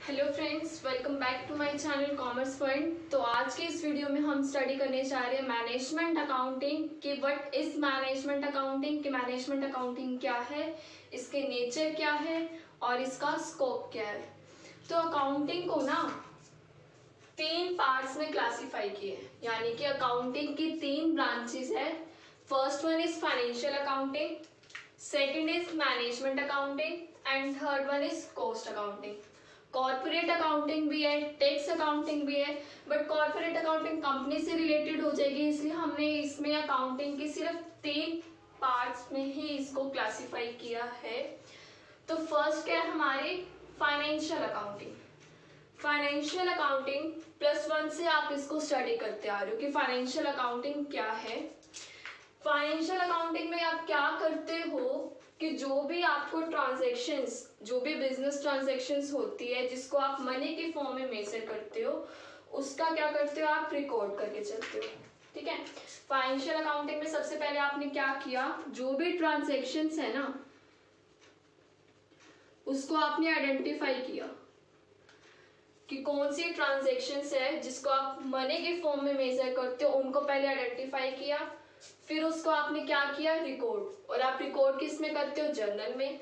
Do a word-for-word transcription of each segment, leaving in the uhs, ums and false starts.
Hello friends, welcome back to my channel commerce point. तो आज के इस वीडियो में हम स्टडी करने जा रहे हैं मैनेजमेंट अकाउंटिंग कि व्हाट इज मैनेजमेंट अकाउंटिंग, कि मैनेजमेंट अकाउंटिंग क्या है, इसके नेचर क्या है और इसका स्कोप क्या है। तो अकाउंटिंग को ना तीन पार्ट्स में क्लासिफाई किए हैं, यानी कि अकाउंटिंग की तीन ब्रांचेस है। First one is financial accounting, second is management accounting and third one is cost accounting. Corporate accounting भी है, टैक्स अकाउंटिंग भी है, बट कॉर्पोरेट अकाउंटिंग कंपनी से रिलेटेड हो जाएगी, इसलिए हमने इसमें अकाउंटिंग की सिर्फ तीन पार्ट्स में ही इसको क्लासिफाई किया है। तो फर्स्ट क्या है हमारी financial accounting. Financial accounting plus one से आप इसको स्टडी करते आ रहे हो कि फाइनेंशियल अकाउंटिंग क्या है। फाइनेंशियल अकाउंटिंग में आप क्या करते हो कि जो भी आपको ट्रांजैक्शंस, जो भी बिजनेस ट्रांजैक्शंस होती है जिसको आप मनी के फॉर्म में मेजर करते हो, उसका क्या करते हो आप रिकॉर्ड करके चलते हो। ठीक है, फाइनेंशियल अकाउंटिंग में सबसे पहले आपने क्या किया, जो भी ट्रांजैक्शंस है ना उसको आपने आइडेंटिफाई किया कि कौन सी ट्रांजैक्शंस है जिसको आप मनी के फॉर्म में मेजर करते हो, उनको पहले आइडेंटिफाई किया, फिर उसको आपने क्या किया रिकॉर्ड। और आप रिकॉर्ड किस में करते हो, जर्नल में।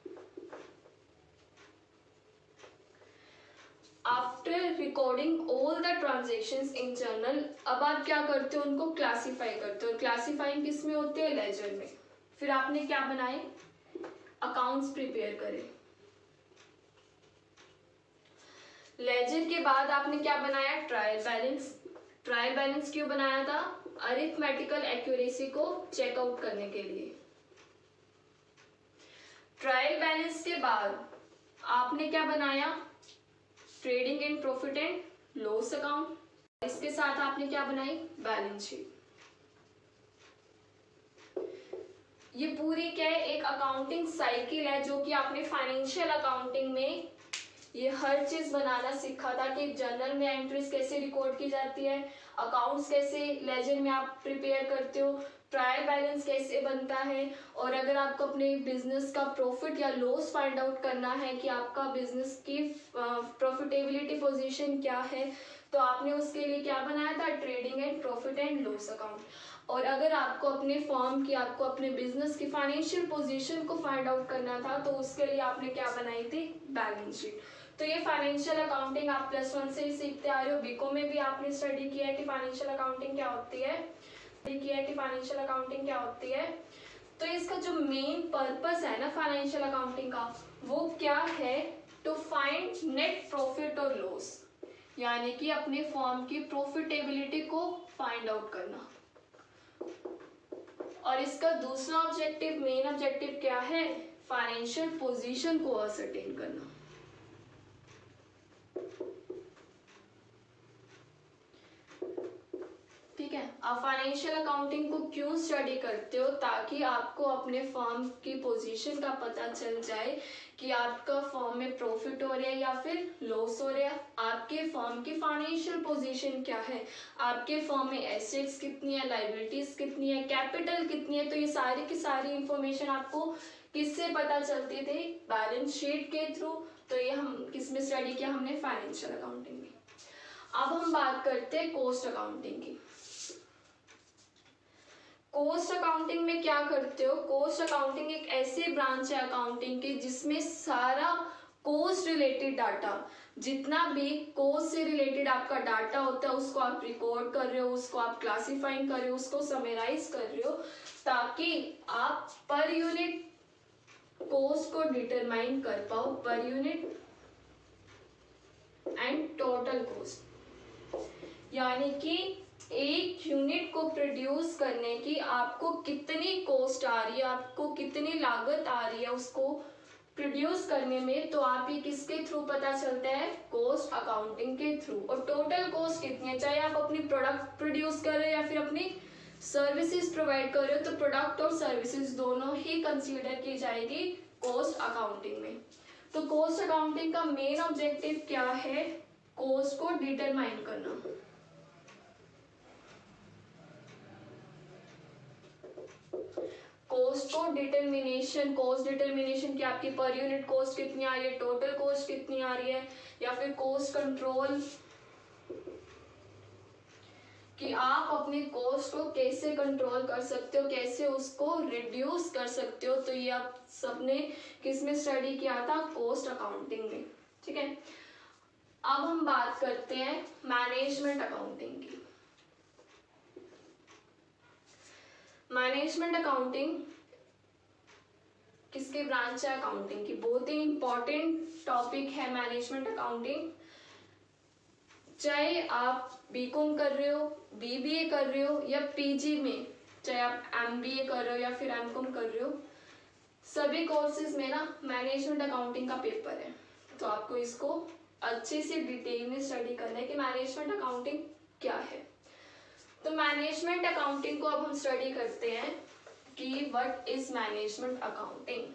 After recording all the transactions in journal, अब आप क्या करते हो, उनको क्लासीफाई करते हो। क्लासीफाइंग किस में होती है, लेजर में। फिर आपने क्या बनाए, अकाउंट्स प्रिपेयर करे। लेजर के बाद आपने क्या बनाया, ट्रायल बैलेंस। ट्रायल बैलेंस क्यों बनाया था, अरिथमेटिकल एक्यूरेसी को चेकआउट करने के लिए। ट्रायल बैलेंस के बाद आपने क्या बनाया, trading and profit and loss account. इसके साथ आपने क्या बनाई, बैलेंस शीट। ये पूरी क्या है, एक अकाउंटिंग साइकिल है जो कि आपने फाइनेंशियल अकाउंटिंग में ये हर चीज बनाना सीखा था कि जर्नल में एंट्रीज कैसे रिकॉर्ड की जाती है, अकाउंट्स कैसे लेजर में आप प्रिपेयर करते हो, ट्रायल बैलेंस कैसे बनता है, और अगर आपको अपने बिजनेस का प्रॉफिट या लॉस फाइंड आउट करना है कि आपका बिजनेस की प्रॉफिटेबिलिटी पोजीशन क्या है, तो आपने उसके लिए क्या बनाया था, trading and profit and loss account. और अगर आपको अपने फर्म की, आपको अपने बिजनेस की फाइनेंशियल पोजीशन को फाइंड आउट करना था, तो उसके लिए आपने क्या बनाई थी, बैलेंस शीट। तो ये फाइनेंशियल अकाउंटिंग आप प्लस वन से ही सीखते आ रहे हो। बीको में भी आपने स्टडी किया है कि फाइनेंशियल अकाउंटिंग क्या होती है, किया है कि फाइनेंशियल अकाउंटिंग क्या होती है। तो इसका जो मेन पर्पस है ना फाइनेंशियल अकाउंटिंग का, वो क्या है, टू फाइंड नेट प्रॉफिट और लॉस, यानी कि अपने फर्म की प्रॉफिटेबिलिटी को फाइंड आउट करना। और इसका दूसरा ऑब्जेक्टिव, मेन ऑब्जेक्टिव क्या है, फाइनेंशियल पोजीशन को असरटेन करना। ठीक है, आप फाइनेंशियल अकाउंटिंग को क्यों स्टडी करते हो, ताकि आपको अपने फर्म की पोजीशन का पता चल जाए कि आपका फर्म में प्रॉफिट हो रहा है या फिर लॉस हो रहा है, आपके फर्म की फाइनेंशियल पोजीशन क्या है, आपके फर्म में एसेट्स कितनी है, लायबिलिटीज कितनी है, कैपिटल कितनी है। तो ये सारी की सारी इंफॉर्मेशन आपको किससे पता चलती थी, बैलेंस शीट के थ्रू। तो ये हम किस में स्टडी किया हमने, फाइनेंशियल अकाउंटिंग में। अब हम बात करते हैं कॉस्ट अकाउंटिंग की। कॉस्ट अकाउंटिंग में क्या करते हो, कॉस्ट अकाउंटिंग एक ऐसी ब्रांच है अकाउंटिंग की जिसमें सारा कॉस्ट रिलेटेड डाटा, जितना भी कॉस्ट से रिलेटेड आपका डाटा होता है उसको आप रिकॉर्ड कर रहे हो, उसको आप क्लासिफाइंग कर रहे हो, उसको समराइज कर रहे हो, ताकि आप पर यूनिट कॉस्ट को डिटरमाइन कर पाओ, per unit and total cost, यानी कि एक यूनिट को प्रोड्यूस करने की आपको कितनी कॉस्ट आ रही है, आपको कितनी लागत आ रही है उसको प्रोड्यूस करने में। तो आप ये किसके थ्रू पता चलता है, कॉस्ट अकाउंटिंग के थ्रू। और टोटल कॉस्ट कितनी है, चाहे आप अपनी प्रोडक्ट प्रोड्यूस कर रहे हो या फिर अपनी सर्विसेज प्रोवाइड कर रहे हो, तो प्रोडक्ट और सर्विसेज दोनों ही कंसीडर की जाएगी कॉस्ट अकाउंटिंग में। तो कॉस्ट अकाउंटिंग का मेन ऑब्जेक्टिव क्या है, कॉस्ट को डिटरमाइन करना। कॉस्ट को डिटर्मिनेशन, कॉस्ट डिटर्मिनेशन की आपकी पर यूनिट कॉस्ट कितनी आ रही है, टोटल कॉस्ट कितनी आ रही है, या फिर कॉस्ट कंट्रोल कि आप अपने कॉस्ट को कैसे कंट्रोल कर सकते हो, कैसे उसको रिड्यूस कर सकते हो। तो ये आप सबने किस में स्टडी किया था, कॉस्ट अकाउंटिंग में। ठीक है, अब हम बात करते हैं मैनेजमेंट अकाउंटिंग की। मैनेजमेंट अकाउंटिंग किसकी ब्रांच है, अकाउंटिंग की। बहुत ही इंपॉर्टेंट टॉपिक है मैनेजमेंट अकाउंटिंग। चाहे आप बीकॉम कर रहे हो, बीबीए कर रहे हो, या पीजी में चाहे आप एमबीए कर रहे हो या फिर एमकॉम कर रहे हो, सभी कोर्सेज में ना मैनेजमेंट अकाउंटिंग का पेपर है। तो आपको इसको अच्छे से डिटेल में स्टडी करना है कि मैनेजमेंट अकाउंटिंग क्या है। तो मैनेजमेंट अकाउंटिंग को अब हम स्टडी करते हैं कि व्हाट इज मैनेजमेंट अकाउंटिंग।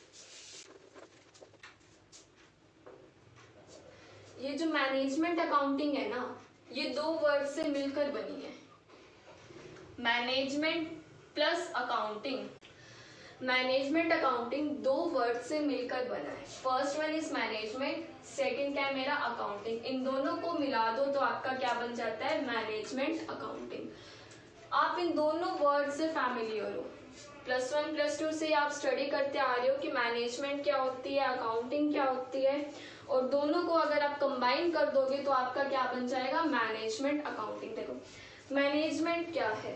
ये जो मैनेजमेंट अकाउंटिंग है ना, ये दो वर्ड से मिलकर बनी है, management plus accounting. Management accounting दो वर्ड से मिलकर बना है। First one is management, second क्या है मेरा, अकाउंटिंग। इन दोनों को मिला दो तो आपका क्या बन जाता है, मैनेजमेंट अकाउंटिंग। आप इन दोनों वर्ड से फैमिलियर हो, प्लस वन प्लस टू से आप स्टडी करते आ रहे हो कि मैनेजमेंट क्या होती है, अकाउंटिंग क्या होती है, और दोनों को अगर आप कंबाइन कर दोगे तो आपका क्या बन जाएगा, मैनेजमेंट अकाउंटिंग। देखो मैनेजमेंट क्या है,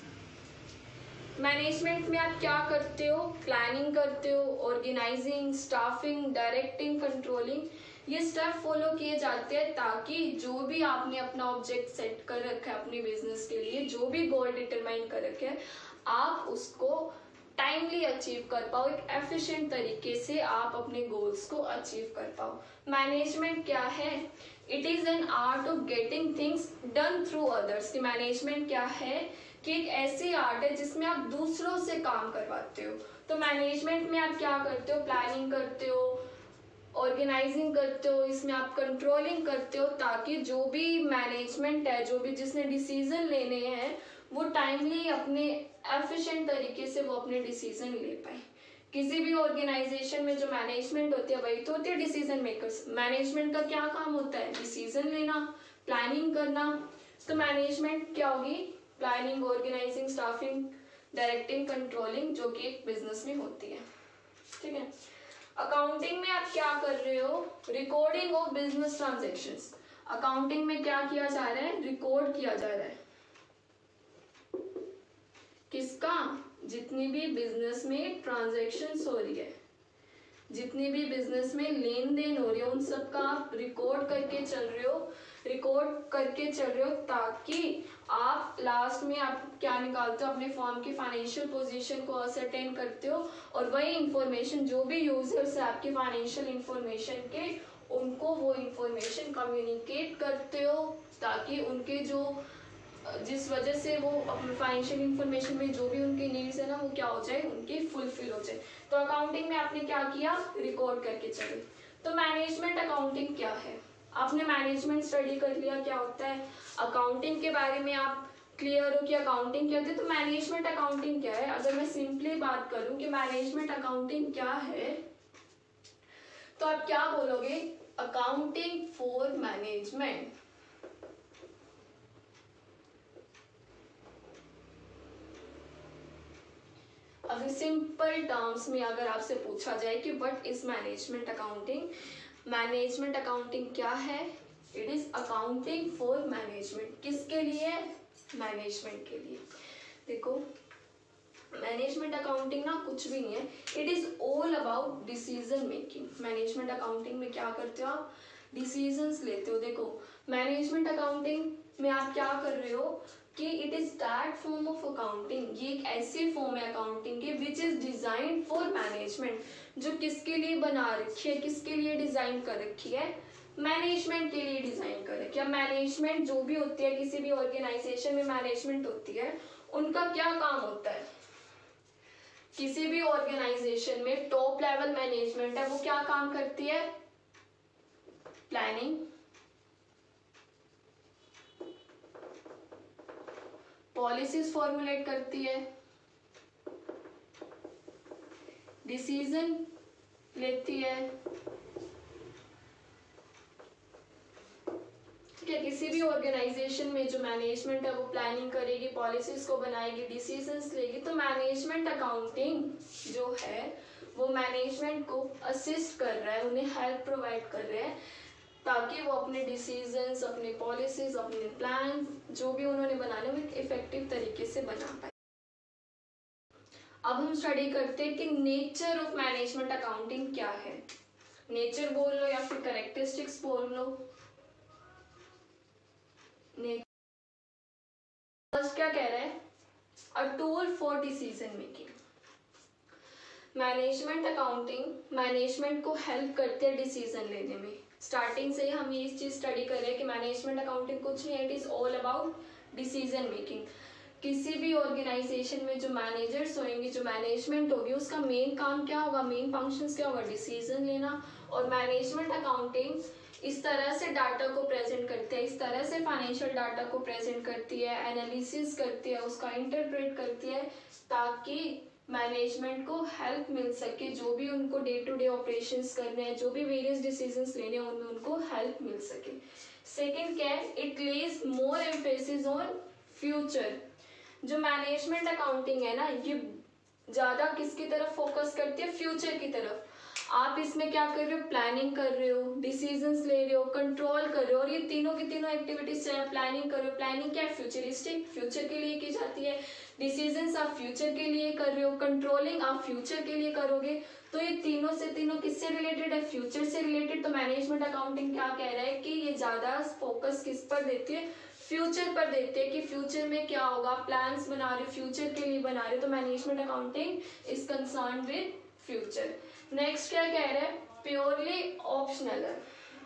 मैनेजमेंट में आप क्या करते हो, प्लानिंग करते हो, ऑर्गेनाइजिंग, स्टाफिंग, डायरेक्टिंग, कंट्रोलिंग, ये स्टेप फॉलो किए जाते हैं ताकि जो भी आपने अपना ऑब्जेक्ट सेट कर रखा है अपने बिजनेस के लिए, जो भी गोल डिटरमाइन कर रखे हैं, आप उसको टाइमली अचीव कर पाओ, एक एफिशिएंट तरीके से आप अपने गोल्स को अचीव कर पाओ। मैनेजमेंट क्या है, it is an art of getting things done through others. Management क्या है कि एक ऐसी आर्ट है जिसमें आप दूसरों से काम करवाते हो। तो मैनेजमेंट में आप क्या करते हो, प्लानिंग करते हो, ऑर्गेनाइजिंग करते हो, इसमें आप कंट्रोलिंग करते हो ताकि जो भी मैनेजमेंट है, जो भी जिसने डिसीजन लेने हैं, वो टाइमली अपने एफिशिएंट तरीके से वो अपने डिसीजन ले पाए। किसी भी ऑर्गेनाइजेशन में जो मैनेजमेंट होती है वही तो होती है डिसीजन मेकर्स। मैनेजमेंट का क्या काम होता है, डिसीजन लेना, प्लानिंग करना। तो मैनेजमेंट क्या होगी, planning, organizing, staffing, directing, controlling, जो कि एक बिजनेस में होती है। ठीक है, अकाउंटिंग में आप क्या कर रहे हो, recording of business transactions. Accounting में क्या किया जा रहा है, रिकॉर्ड किया जा रहा है किसका, जितनी भी बिजनेस में ट्रांजैक्शंस हो रही है, जितनी भी बिजनेस में लेन देन हो रही है, उन सब का आप रिकॉर्ड करके चल रहे हो, रिकॉर्ड करके चल रहे हो ताकि आप लास्ट में आप क्या निकालते हो, अपने फॉर्म की फाइनेंशियल पोजीशन को असरटेन करते हो, और वही इंफॉर्मेशन जो भी यूजर्स है आपकी फाइनेंशियल इंफॉर्मेशन के, उनको वो इंफॉर्मेशन कम्युनिकेट करते हो ताकि उनके जो जिस वजह से वो अपने फाइनेंशियल इंफॉर्मेशन में जो भी उनकी नीड्स है ना, वो क्या हो जाए, उनकी फुलफिल हो जाए। तो अकाउंटिंग में आपने क्या किया, रिकॉर्ड करके चले। तो मैनेजमेंट अकाउंटिंग क्या है, आपने मैनेजमेंट स्टडी कर लिया क्या होता है, अकाउंटिंग के बारे में आप क्लियर हो कि अकाउंटिंग क्या होती है। तो मैनेजमेंट अकाउंटिंग क्या है, अगर मैं सिंपली बात करूं कि मैनेजमेंट अकाउंटिंग क्या है, तो आप क्या बोलोगे, अकाउंटिंग फॉर मैनेजमेंट। अगर सिंपल टर्म्स में अगर आपसे पूछा जाए कि what is management accounting, management accounting क्या है, it is accounting for management. किसके लिए, मैनेजमेंट के लिए। देखो मैनेजमेंट अकाउंटिंग ना कुछ भी नहीं है, it is all about decision making. Management accounting में क्या करते हो आप, डिसीजंस लेते हो। देखो मैनेजमेंट अकाउंटिंग में आप क्या कर रहे हो कि it is that form of accounting, ये एक ऐसी फॉर्म है अकाउंटिंग की which is design for management, जो किसके लिए बना रखी है, किसके लिए डिजाइन कर रखी है, मैनेजमेंट के लिए डिजाइन कर रखी है। मैनेजमेंट जो भी होती है, किसी भी ऑर्गेनाइजेशन में मैनेजमेंट होती है, उनका क्या काम होता है, किसी भी ऑर्गेनाइजेशन में टॉप लेवल मैनेजमेंट है, वो क्या काम करती है, प्लानिंग, पॉलिसीज फॉर्मुलेट करती है, डिसीजन लेती है, क्या किसी भी ऑर्गेनाइजेशन में जो मैनेजमेंट है वो प्लानिंग करेगी, पॉलिसीज को बनाएगी, डिसीजंस लेगी। तो मैनेजमेंट अकाउंटिंग जो है वो मैनेजमेंट को असिस्ट कर रहा है, उन्हें हेल्प प्रोवाइड कर रहा है ताकि वो अपने डिसीजंस, अपने पॉलिसीज, अपने प्लान जो भी उन्होंने बनाने वो एक इफेक्टिव तरीके से बना पाए। अब हम स्टडी करते हैं कि नेचर ऑफ मैनेजमेंट अकाउंटिंग क्या है। नेचर बोल लो या फिर कैरेक्टरिस्टिक्स बोल लो। फर्स्ट क्या कह रहा है, a tool for decision making. Management accounting management को हेल्प करते हैं डिसीजन लेने में। स्टार्टिंग से ही हम ये चीज स्टडी कर रहे हैं कि मैनेजमेंट अकाउंटिंग कुछ नहीं है, it is all about decision making. किसी भी ऑर्गेनाइजेशन में जो मैनेजर्स होंगे, जो मैनेजमेंट होगी, उसका मेन काम क्या होगा, मेन फंक्शंस क्या होगा, डिसीजन लेना। और मैनेजमेंट अकाउंटिंग इस तरह से डाटा को प्रेजेंट करते हैं, इस तरह से फाइनेंशियल डाटा को प्रेजेंट करती है, एनालिसिस करती है, उसका इंटरप्रेट करती है ताकि मैनेजमेंट को हेल्प मिल सके, जो भी उनको डे टू डे ऑपरेशंस करने हैं, जो भी वेरियस डिसीजंस लेने हैं, उनमें उनको हेल्प मिल सके। सेकंड क्या है, it lays more emphasis on future. जो मैनेजमेंट अकाउंटिंग है ना, ये ज्यादा किसकी तरफ फोकस करती है, फ्यूचर की तरफ। आप इसमें क्या कर रहे हो, प्लानिंग कर रहे हो, डिसीजंस ले रहे हो, कंट्रोल कर रहे हो, और ये तीनों की तीनों एक्टिविटीज से आप प्लानिंग कर रहे हो। प्लानिंग क्या है, फ्यूचरिस्टिक, फ्यूचर के लिए की जाती है। डिसीजंस आप फ्यूचर के लिए कर रहे हो, कंट्रोलिंग आप फ्यूचर के लिए करोगे। तो ये तीनों से तीनों किससे रिलेटेड है, फ्यूचर से रिलेटेड। तो मैनेजमेंट अकाउंटिंग क्या कह रहा है कि ये ज्यादा फोकस किस पर देती है, फ्यूचर पर देते हैं कि फ्यूचर में क्या होगा, प्लान्स बना रहे हो, फ्यूचर के लिए बना रहे हो। तो management accounting is concern with future. Next क्या कह रहे हैं, प्योरली ऑप्शनल है।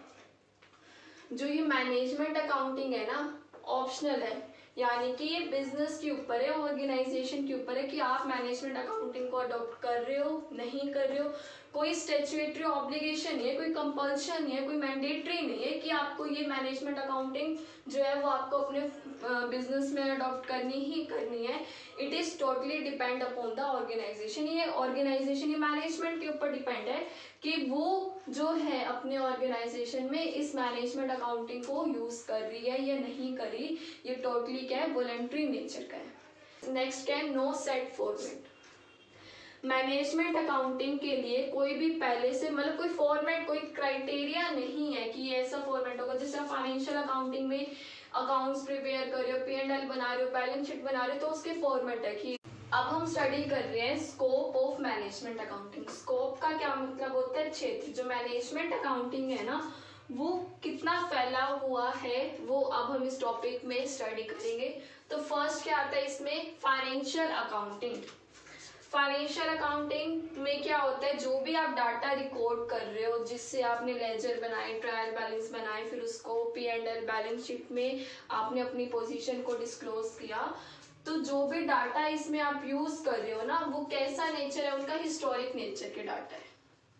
जो ये मैनेजमेंट अकाउंटिंग है ना, ऑप्शनल है, यानी कि ये बिजनेस के ऊपर है, ऑर्गेनाइजेशन के ऊपर है कि आप मैनेजमेंट अकाउंटिंग को अडॉप्ट कर रहे हो, नहीं कर रहे हो। कोई स्टैट्यूटरी ऑब्लिगेशन नहीं है, कोई कंपल्शन नहीं है, कोई मैंडेटरी नहीं है कि आपको ये मैनेजमेंट अकाउंटिंग जो है वो आपको अपने बिजनेस में अडॉप्ट करनी ही करनी है। It is totally depend upon the organization. ये ऑर्गेनाइजेशन, ये मैनेजमेंट के ऊपर डिपेंड है कि वो जो है अपने ऑर्गेनाइजेशन में इस मैनेजमेंट अकाउंटिंग को यूज कर रही है या नहीं कर रही। ये टोटली क्या है, वॉलंटरी नेचर का है। नेक्स्ट क्या है, no set format. Management accounting के लिए कोई भी पहले से मतलब कोई फॉर्मेट, कोई क्राइटेरिया नहीं है कि ये ऐसा फॉर्मेट होगा। जैसे आप फाइनेंशियल अकाउंटिंग में अकाउंट्स प्रिपेयर कर रहे हो, पी एंड एल बना रहे हो, बैलेंस शीट बना रहे हो, तो उसके फॉर्मेट है कि अब हम स्टडी कर रहे हैं scope of management accounting. Scope का क्या मतलब होता है, क्षेत्र। जो मैनेजमेंट अकाउंटिंग है ना वो कितना फैला हुआ है वो अब हम इस टॉपिक में स्टडी करेंगे। तो फर्स्ट क्या आता है इसमें, फाइनेंशियल अकाउंटिंग। फाइनेंशियल अकाउंटिंग में क्या होता है, जो भी आप डाटा रिकॉर्ड कर रहे हो, जिससे आपने लेजर बनाए, ट्रायल बैलेंस बनाए, फिर उसको P and L balance sheet में आपने अपनी पोजीशन को डिस्क्लोज किया, तो जो भी डाटा इसमें आप यूज कर रहे हो ना वो कैसा नेचर है, उनका हिस्टोरिक नेचर के डाटा है।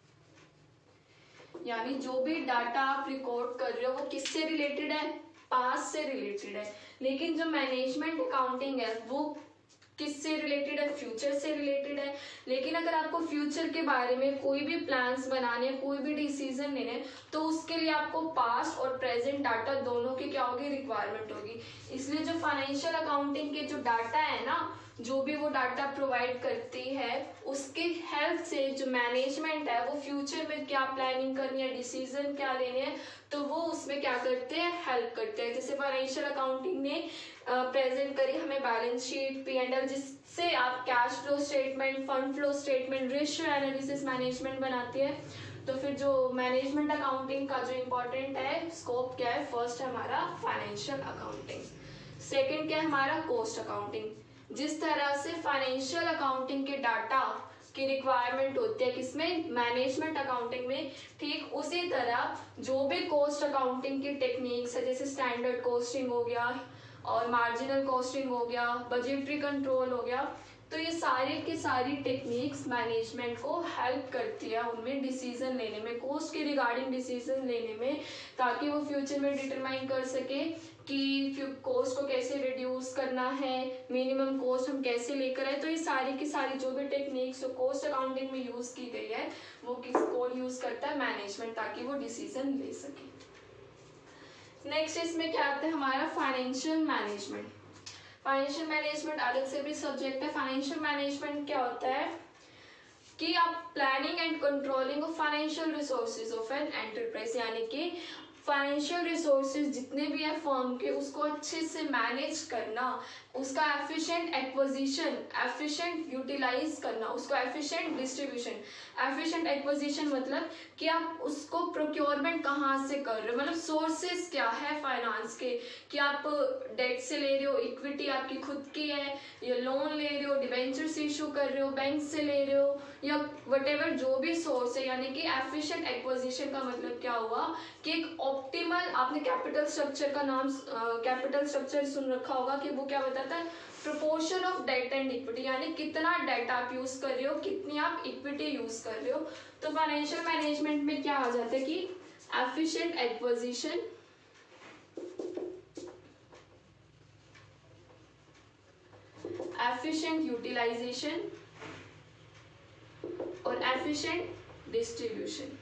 यानी जो भी डाटा आप रिकॉर्ड कर रहे हो वो किससे रिलेटेड है, पास्ट से रिलेटेड है। लेकिन जो मैनेजमेंट अकाउंटिंग है वो किससे रिलेटेड है, फ्यूचर से रिलेटेड है। लेकिन अगर आपको फ्यूचर के बारे में कोई भी प्लान्स बनाने, कोई भी डिसीजन लेने, तो उसके लिए आपको पास्ट और प्रेजेंट डाटा दोनों की क्या होगी, रिक्वायरमेंट होगी। इसलिए जो फाइनेंशियल अकाउंटिंग के जो डाटा है ना, जो भी वो डाटा प्रोवाइड करती है, उसके हेल्प से जो मैनेजमेंट है वो फ्यूचर में क्या प्लानिंग करनी है, डिसीजन क्या लेने हैं, तो वो उसमें क्या करते हैं, हेल्प करते हैं। जैसे फाइनेंशियल अकाउंटिंग ने प्रेजेंट करी हमें balance sheet, P and L, जिससे आप cash flow statement, fund flow statement, ratio analysis management बनाती है। तो फिर जो मैनेजमेंट अकाउंटिंग का जो इम्पोर्टेंट है स्कोप क्या है, फर्स्ट है हमारा फाइनेंशियल अकाउंटिंग, सेकेंड क्या है हमारा कॉस्ट अकाउंटिंग। जिस तरह से फाइनेंशियल अकाउंटिंग के डाटा की रिक्वायरमेंट होती है किसमें, मैनेजमेंट अकाउंटिंग में, ठीक उसी तरह जो भी कॉस्ट अकाउंटिंग की टेक्निक्स है, जैसे स्टैंडर्ड कॉस्टिंग हो गया और मार्जिनल कॉस्टिंग हो गया, बजटरी कंट्रोल हो गया, तो ये सारे की सारी टेक्निक्स मैनेजमेंट को हेल्प करती है उनमें डिसीजन लेने में, कॉस्ट के रिगार्डिंग डिसीजन लेने में, ताकि वो फ्यूचर में डिटरमाइन कर सके कि कॉस्ट को कैसे रिड्यूस करना है, मिनिमम कॉस्ट हम कैसे लेकर आए। तो ये सारी की सारी जो भी टेक्निक्स जो कॉस्ट अकाउंटिंग में यूज की गई है वो किस कौन यूज करता है, मैनेजमेंट, ताकि वो डिसीजन ले सके। नेक्स्ट इसमें क्या आता है हमारा फाइनेंशियल मैनेजमेंट। फाइनेंशियल मैनेजमेंट अलग से भी सब्जेक्ट है। फाइनेंशियल मैनेजमेंट क्या होता है कि आप planning and controlling of financial resources of an enterprise, यानी कि फाइनेंशियल रिसोर्सेज जितने भी है फर्म के उसको अच्छे से मैनेज करना, उसका एफिशिएंट एक्विजिशन, एफिशिएंट यूटिलाइज करना, उसको एफिशिएंट डिस्ट्रीब्यूशन। एफिशिएंट एक्विजिशन मतलब कि आप उसको प्रोक्योरमेंट कहाँ से कर रहे हो, मतलब सोर्सेज क्या है फाइनेंस के, कि आप डेट से ले रहे हो, इक्विटी आपकी खुद की है, या लोन ले रहे हो, डिबेंचर्स इशू कर रहे हो, बैंक से ले रहे हो, या वटेवर जो भी सोर्स है। यानी कि एफिशिएंट एक्विजिशन का मतलब क्या हुआ कि एक ऑप्टिमल, आपने कैपिटल स्ट्रक्चर का नाम कैपिटल स्ट्रक्चर सुन रखा होगा कि वो क्या बताता है, proportion of debt and equity, यानी कितना डेट आप यूज कर रहे हो, कितनी आप इक्विटी यूज कर रहे हो। तो फाइनेंशियल मैनेजमेंट में क्या आ जाता है कि एफिशिएंट एक्विजिशन, एफिशिएंट यूटिलाइजेशन और एफिशिएंट डिस्ट्रीब्यूशन।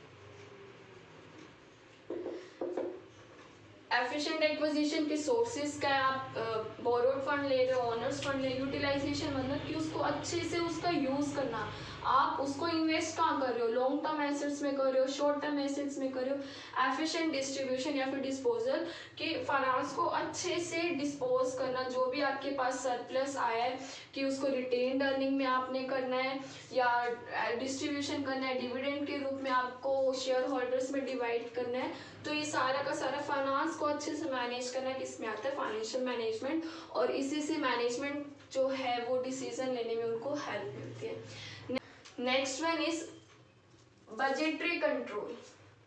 एफिशिएंट एक्विजिशन के सोर्सेज का, आप बोरोड फंड ले रहे हो, ऑनर्स फंड ले, यूटिलाइजेशन मतलब कि उसको अच्छे से उसका यूज करना, आप उसको इन्वेस्ट कहाँ कर रहे हो, लॉन्ग टर्म एसेट्स में कर रहे हो, शॉर्ट टर्म एसेट्स में कर रहे हो। एफिशिएंट डिस्ट्रीब्यूशन या फिर डिस्पोजल, कि फाइनेंस को अच्छे से डिस्पोज करना, जो भी आपके पास सरप्लस आया है कि उसको रिटेन्ड अर्निंग में आपने करना है या डिस्ट्रीब्यूशन करना है, डिविडेंड के रूप में आपको शेयर होल्डर्स में डिवाइड करना है। तो ये सारा का सारा फाइनेंस को अच्छे से मैनेज करना किसमें आता है, फाइनेंशियल मैनेजमेंट। और इसी से मैनेजमेंट जो है वो डिसीजन लेने में उनको हेल्प मिलती है। Next one is budgetary control.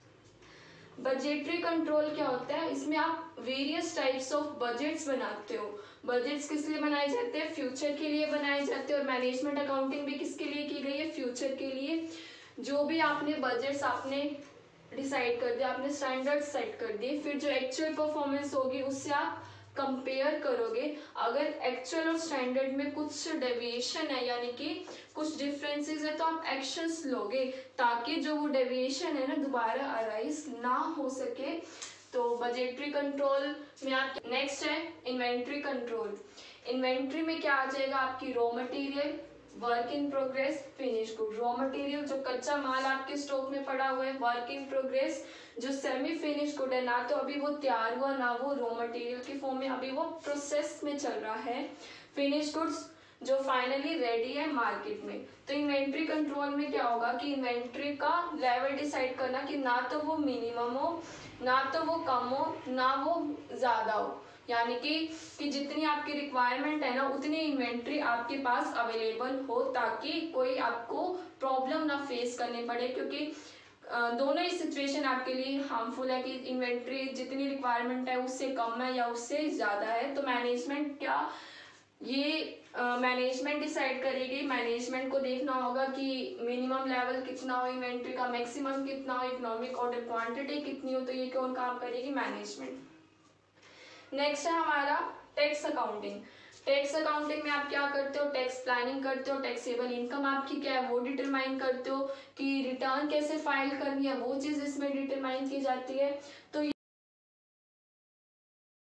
Budgetary control क्या होता है, इसमें आप वेरियस टाइप्स ऑफ बजट्स बनाते हो। बजट्स किस लिए बनाए जाते हैं, फ्यूचर के लिए बनाए जाते हैं। और मैनेजमेंट अकाउंटिंग भी किसके लिए की गई है, फ्यूचर के लिए। जो भी आपने बजट्स आपने डिसाइड कर दिया, आपने स्टैंडर्ड सेट कर दिए, फिर जो एक्चुअल परफॉर्मेंस होगी उससे आप कंपेयर करोगे। अगर एक्चुअल और स्टैंडर्ड में कुछ डेविएशन है, यानी कि कुछ डिफरेंसेस है, तो आप एक्शंस लोगे ताकि जो वो डेविएशन है ना दोबारा अराइज ना हो सके। तो बजटरी कंट्रोल में आप, नेक्स्ट है इन्वेंट्री कंट्रोल। इन्वेंट्री में क्या आ जाएगा, आपकी raw material, work in progress, finish good. Raw material जो कच्चा माल आपके स्टॉक में पड़ा हुआ है, वर्क इन प्रोग्रेस जो सेमी फिनिश गुड है, ना तो अभी वो तैयार हुआ ना वो रॉ मटेरियल की फॉर्म में, अभी वो प्रोसेस में चल रहा है। फिनिश गुड्स जो फाइनली रेडी है मार्केट में। तो इन्वेंट्री कंट्रोल में क्या होगा कि इन्वेंट्री का लेवल डिसाइड करना कि ना तो वो मिनिमम हो, ना तो वो कम हो, ना वो ज्यादा हो, यानी कि कि जितनी आपकी रिक्वायरमेंट है ना उतनी इन्वेंट्री आपके पास अवेलेबल हो, ताकि कोई आपको प्रॉब्लम ना फेस करनी पड़े। क्योंकि दोनों ही सिचुएशन आपके लिए हार्मफुल है कि इन्वेंट्री जितनी रिक्वायरमेंट है उससे कम है या उससे ज़्यादा है। तो मैनेजमेंट क्या, ये मैनेजमेंट uh, डिसाइड करेगी। मैनेजमेंट को देखना होगा कि मिनिमम लेवल कितना हो इन्वेंट्री का, मैक्सिमम कितना हो, इकोनॉमिक ऑर्डर क्वांटिटी कितनी हो, तो ये कौन काम करेगी, मैनेजमेंट। नेक्स्ट है हमारा टैक्स अकाउंटिंग। टैक्स अकाउंटिंग में आप क्या करते हो, टैक्स प्लानिंग करते हो, टैक्सेबल इनकम आपकी क्या है वो डिटरमाइन करते हो, कि रिटर्न कैसे फाइल करनी है वो चीज़ इसमें डिटरमाइन की जाती है। तो